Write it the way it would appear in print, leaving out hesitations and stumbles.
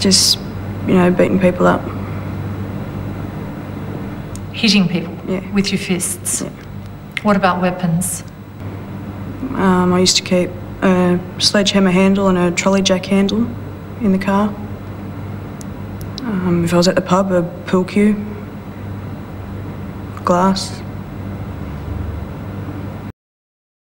Just, you know, beating people up. Hitting people? Yeah. With your fists? Yeah. What about weapons? I used to keep a sledgehammer handle and a trolley jack handle in the car. If I was at the pub, a pool cue, glass.